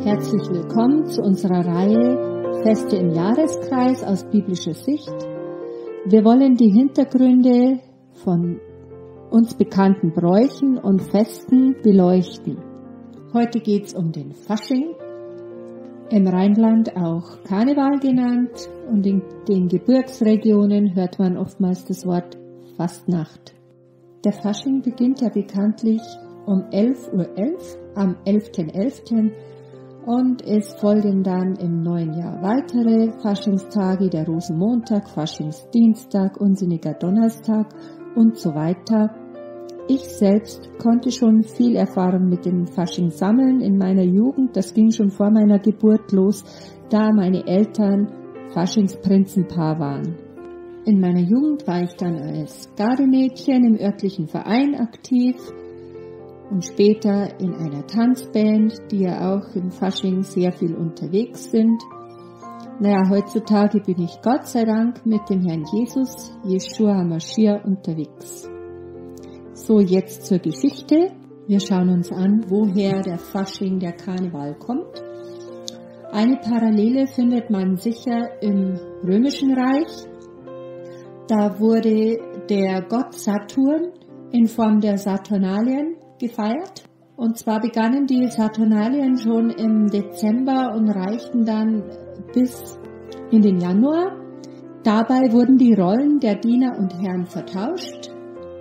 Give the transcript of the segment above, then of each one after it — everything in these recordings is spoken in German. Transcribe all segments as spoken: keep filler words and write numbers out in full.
Herzlich willkommen zu unserer Reihe Feste im Jahreskreis aus biblischer Sicht. Wir wollen die Hintergründe von uns bekannten Bräuchen und Festen beleuchten. Heute geht es um den Fasching, im Rheinland auch Karneval genannt, und in den Gebirgsregionen hört man oftmals das Wort Fastnacht. Der Fasching beginnt ja bekanntlich um elf Uhr elf am elften elften und es folgen dann im neuen Jahr weitere Faschingstage, der Rosenmontag, Faschingsdienstag, Unsinniger Donnerstag und so weiter. Ich selbst konnte schon viel Erfahrung mit dem Fasching sammeln in meiner Jugend. Das ging schon vor meiner Geburt los, da meine Eltern Faschingsprinzenpaar waren. In meiner Jugend war ich dann als Gardemädchen im örtlichen Verein aktiv und später in einer Tanzband, die ja auch im Fasching sehr viel unterwegs sind. Naja, heutzutage bin ich Gott sei Dank mit dem Herrn Jesus, Yeshua HaMashiach, unterwegs. So, jetzt zur Geschichte. Wir schauen uns an, woher der Fasching, der Karneval kommt. Eine Parallele findet man sicher im Römischen Reich. Da wurde der Gott Saturn in Form der Saturnalien gefeiert. Und zwar begannen die Saturnalien schon im Dezember und reichten dann bis in den Januar. Dabei wurden die Rollen der Diener und Herren vertauscht.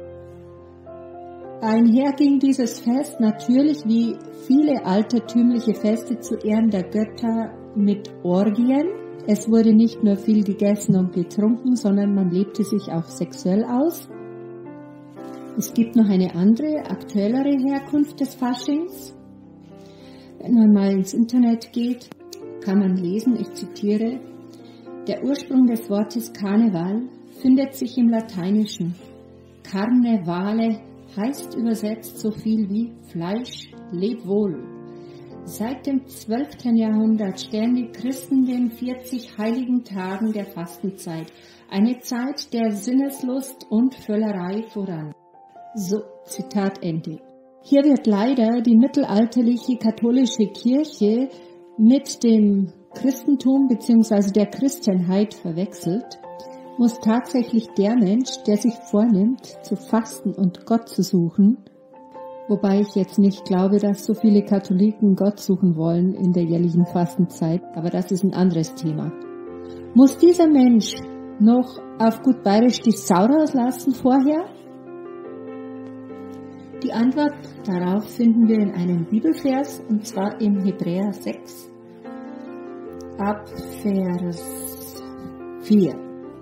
Einher ging dieses Fest natürlich wie viele altertümliche Feste zu Ehren der Götter mit Orgien. Es wurde nicht nur viel gegessen und getrunken, sondern man lebte sich auch sexuell aus. Es gibt noch eine andere, aktuellere Herkunft des Faschings. Wenn man mal ins Internet geht, kann man lesen, ich zitiere, der Ursprung des Wortes Karneval findet sich im Lateinischen. Carnevale heißt übersetzt so viel wie Fleisch, leb wohl. Seit dem zwölften Jahrhundert stellen die Christen den vierzig heiligen Tagen der Fastenzeit, eine Zeit der Sinneslust und Völlerei, voran. So, Zitat Ende. Hier wird leider die mittelalterliche katholische Kirche mit dem Christentum bzw. der Christenheit verwechselt. Muss tatsächlich der Mensch, der sich vornimmt, zu fasten und Gott zu suchen, wobei ich jetzt nicht glaube, dass so viele Katholiken Gott suchen wollen in der jährlichen Fastenzeit, aber das ist ein anderes Thema. Muss dieser Mensch noch auf gut bayerisch die Sau rauslassen vorher? Die Antwort darauf finden wir in einem Bibelvers, und zwar im Hebräer sechs, ab Vers vier.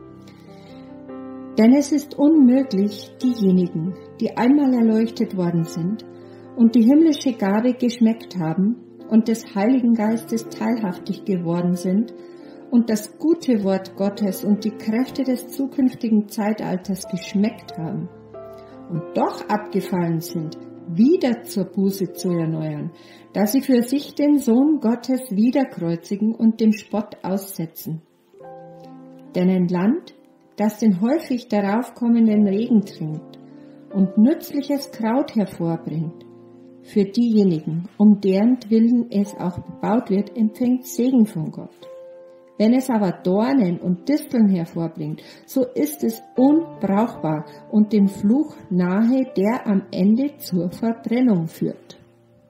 Denn es ist unmöglich, diejenigen, die einmal erleuchtet worden sind und die himmlische Gabe geschmeckt haben und des Heiligen Geistes teilhaftig geworden sind und das gute Wort Gottes und die Kräfte des zukünftigen Zeitalters geschmeckt haben und doch abgefallen sind, wieder zur Buße zu erneuern, da sie für sich den Sohn Gottes wieder kreuzigen und dem Spott aussetzen. Denn ein Land, das den häufig darauf kommenden Regen trinkt und nützliches Kraut hervorbringt, für diejenigen, um deren Willen es auch bebaut wird, empfängt Segen von Gott. Wenn es aber Dornen und Disteln hervorbringt, so ist es unbrauchbar und dem Fluch nahe, der am Ende zur Verbrennung führt.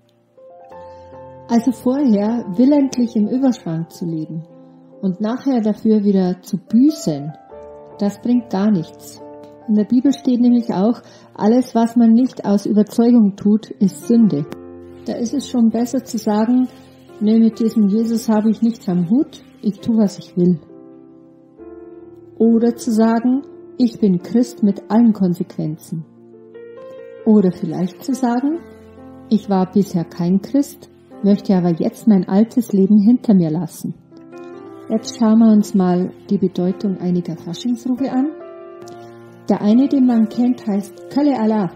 Also vorher willentlich im Überschwang zu leben und nachher dafür wieder zu büßen, das bringt gar nichts. In der Bibel steht nämlich auch, alles, was man nicht aus Überzeugung tut, ist Sünde. Da ist es schon besser zu sagen, nee, mit diesem Jesus habe ich nichts am Hut, ich tue, was ich will. Oder zu sagen, ich bin Christ mit allen Konsequenzen. Oder vielleicht zu sagen, ich war bisher kein Christ, möchte aber jetzt mein altes Leben hinter mir lassen. Jetzt schauen wir uns mal die Bedeutung einiger Faschingsrufe an. Der eine, den man kennt, heißt Kölle Alaf.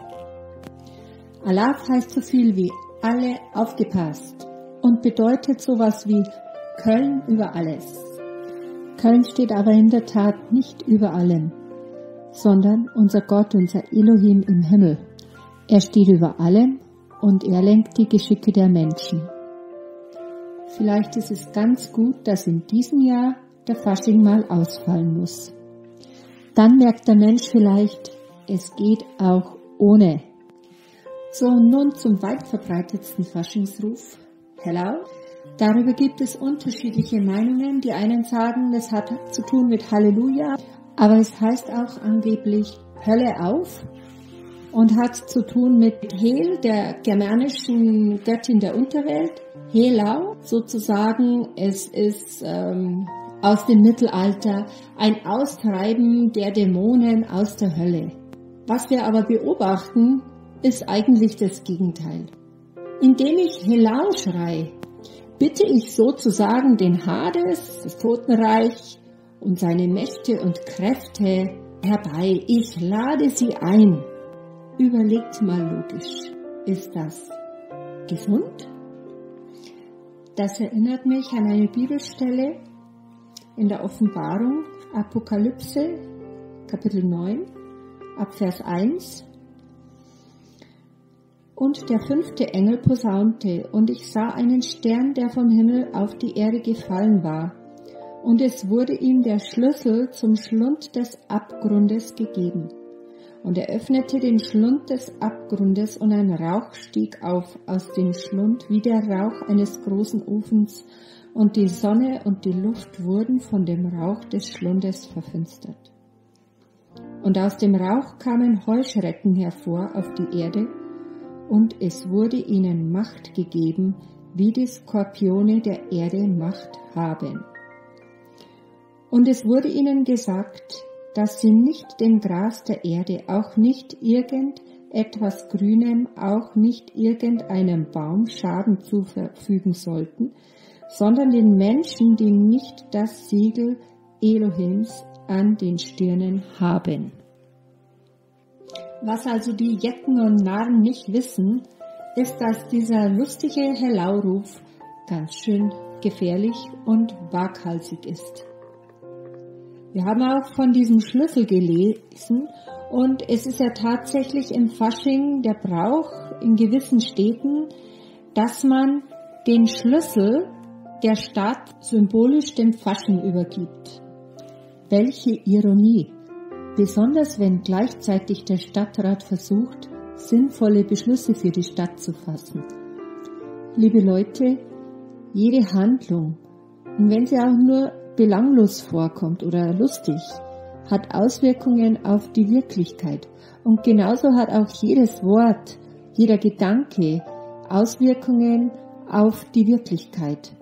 Alaf heißt so viel wie alle aufgepasst und bedeutet sowas wie Köln über alles. Köln steht aber in der Tat nicht über allem, sondern unser Gott, unser Elohim im Himmel. Er steht über allem und er lenkt die Geschicke der Menschen. Vielleicht ist es ganz gut, dass in diesem Jahr der Fasching mal ausfallen muss. Dann merkt der Mensch vielleicht, es geht auch ohne. So, nun zum weit verbreitetsten Faschingsruf. Hello. Darüber gibt es unterschiedliche Meinungen. Die einen sagen, es hat zu tun mit Halleluja, aber es heißt auch angeblich Hölle auf und hat zu tun mit Hel, der germanischen Göttin der Unterwelt. Helau, sozusagen, es ist ähm, aus dem Mittelalter ein Austreiben der Dämonen aus der Hölle. Was wir aber beobachten, ist eigentlich das Gegenteil. Indem ich Helau schrei, bitte ich sozusagen den Hades, das Totenreich und seine Mächte und Kräfte herbei. Ich lade sie ein. Überlegt mal logisch, ist das gesund? Das erinnert mich an eine Bibelstelle in der Offenbarung, Apokalypse, Kapitel neun, ab Vers eins. Und der fünfte Engel posaunte, und ich sah einen Stern, der vom Himmel auf die Erde gefallen war. Und es wurde ihm der Schlüssel zum Schlund des Abgrundes gegeben. Und er öffnete den Schlund des Abgrundes, und ein Rauch stieg auf aus dem Schlund wie der Rauch eines großen Ofens, und die Sonne und die Luft wurden von dem Rauch des Schlundes verfinstert. Und aus dem Rauch kamen Heuschrecken hervor auf die Erde, und es wurde ihnen Macht gegeben, wie die Skorpione der Erde Macht haben. Und es wurde ihnen gesagt, dass sie nicht dem Gras der Erde, auch nicht irgendetwas Grünem, auch nicht irgendeinem Baum Schaden zufügen sollten, sondern den Menschen, die nicht das Siegel Elohims an den Stirnen haben. Was also die Jecken und Narren nicht wissen, ist, dass dieser lustige Hellauruf ganz schön gefährlich und waghalsig ist. Wir haben auch von diesem Schlüssel gelesen und es ist ja tatsächlich im Fasching der Brauch in gewissen Städten, dass man den Schlüssel der Stadt symbolisch dem Fasching übergibt. Welche Ironie! Besonders wenn gleichzeitig der Stadtrat versucht, sinnvolle Beschlüsse für die Stadt zu fassen. Liebe Leute, jede Handlung, und wenn sie auch nur belanglos vorkommt oder lustig, hat Auswirkungen auf die Wirklichkeit. Und genauso hat auch jedes Wort, jeder Gedanke Auswirkungen auf die Wirklichkeit.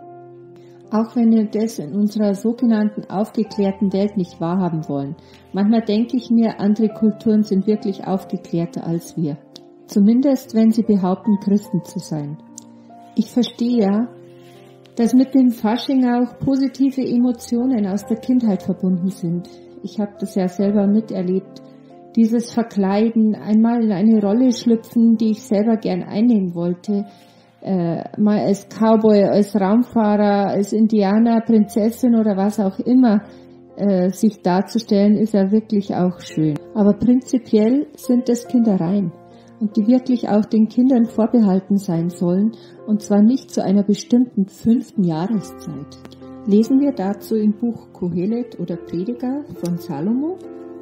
Auch wenn wir das in unserer sogenannten aufgeklärten Welt nicht wahrhaben wollen. Manchmal denke ich mir, andere Kulturen sind wirklich aufgeklärter als wir. Zumindest, wenn sie behaupten, Christen zu sein. Ich verstehe ja, dass mit dem Fasching auch positive Emotionen aus der Kindheit verbunden sind. Ich habe das ja selber miterlebt. Dieses Verkleiden, einmal in eine Rolle schlüpfen, die ich selber gern einnehmen wollte. Äh, mal als Cowboy, als Raumfahrer, als Indianer, Prinzessin oder was auch immer äh, sich darzustellen, ist ja wirklich auch schön. Aber prinzipiell sind es Kindereien und die wirklich auch den Kindern vorbehalten sein sollen und zwar nicht zu einer bestimmten fünften Jahreszeit. Lesen wir dazu im Buch Kohelet oder Prediger von Salomo,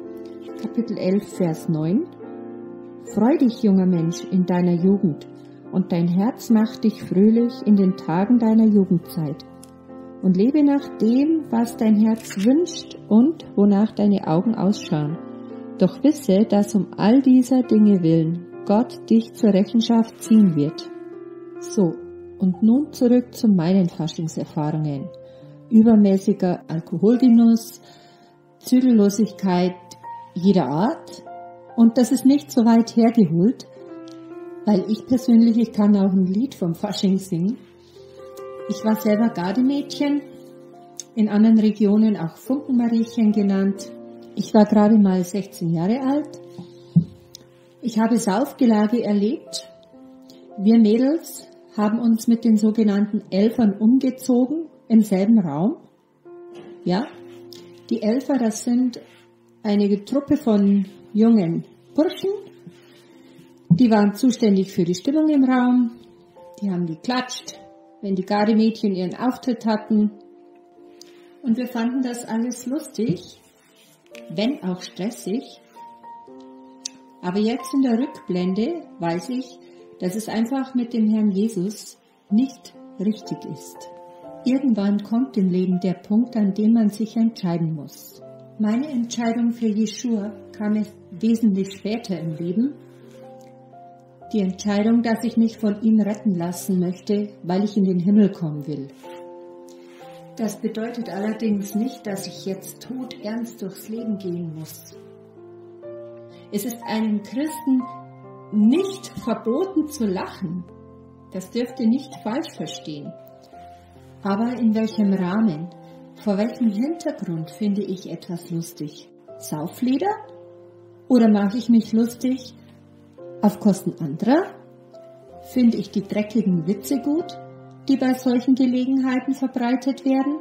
Kapitel elf, Vers neun. Freu dich, junger Mensch, in deiner Jugend, und dein Herz macht dich fröhlich in den Tagen deiner Jugendzeit. Und lebe nach dem, was dein Herz wünscht und wonach deine Augen ausschauen. Doch wisse, dass um all dieser Dinge willen Gott dich zur Rechenschaft ziehen wird. So, und nun zurück zu meinen Faschingserfahrungen. Übermäßiger Alkoholgenuss, Zügellosigkeit jeder Art. Und das ist nicht so weit hergeholt, weil ich persönlich, ich kann auch ein Lied vom Fasching singen. Ich war selber Gardemädchen, in anderen Regionen auch Funkenmariechen genannt. Ich war gerade mal sechzehn Jahre alt. Ich habe Saufgelage erlebt. Wir Mädels haben uns mit den sogenannten Elfern umgezogen im selben Raum. Ja, die Elfer, das sind eine Truppe von jungen Burschen. Die waren zuständig für die Stimmung im Raum, die haben geklatscht, wenn die Gardemädchen ihren Auftritt hatten. Und wir fanden das alles lustig, wenn auch stressig. Aber jetzt in der Rückblende weiß ich, dass es einfach mit dem Herrn Jesus nicht richtig ist. Irgendwann kommt im Leben der Punkt, an dem man sich entscheiden muss. Meine Entscheidung für Jeschua kam erst wesentlich später im Leben. Die Entscheidung, dass ich mich von ihm retten lassen möchte, weil ich in den Himmel kommen will. Das bedeutet allerdings nicht, dass ich jetzt todernst durchs Leben gehen muss. Es ist einem Christen nicht verboten zu lachen. Das dürft ihr nicht falsch verstehen. Aber in welchem Rahmen, vor welchem Hintergrund finde ich etwas lustig? Sauflieder? Oder mache ich mich lustig auf Kosten anderer? Finde ich die dreckigen Witze gut, die bei solchen Gelegenheiten verbreitet werden?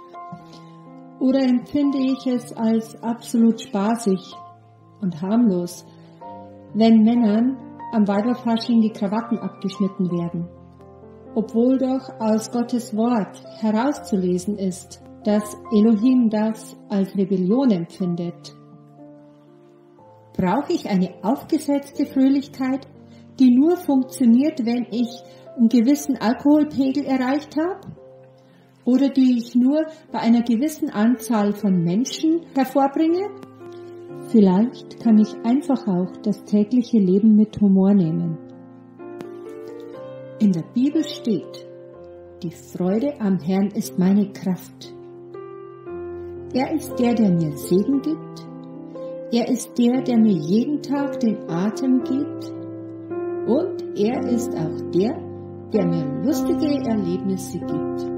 Oder empfinde ich es als absolut spaßig und harmlos, wenn Männern am Weiberfasching die Krawatten abgeschnitten werden, obwohl doch aus Gottes Wort herauszulesen ist, dass Elohim das als Rebellion empfindet? Brauche ich eine aufgesetzte Fröhlichkeit, die nur funktioniert, wenn ich einen gewissen Alkoholpegel erreicht habe? Oder die ich nur bei einer gewissen Anzahl von Menschen hervorbringe? Vielleicht kann ich einfach auch das tägliche Leben mit Humor nehmen. In der Bibel steht, die Freude am Herrn ist meine Kraft. Er ist der, der mir Segen gibt. Er ist der, der mir jeden Tag den Atem gibt. Und er ist auch der, der mir lustige Erlebnisse gibt.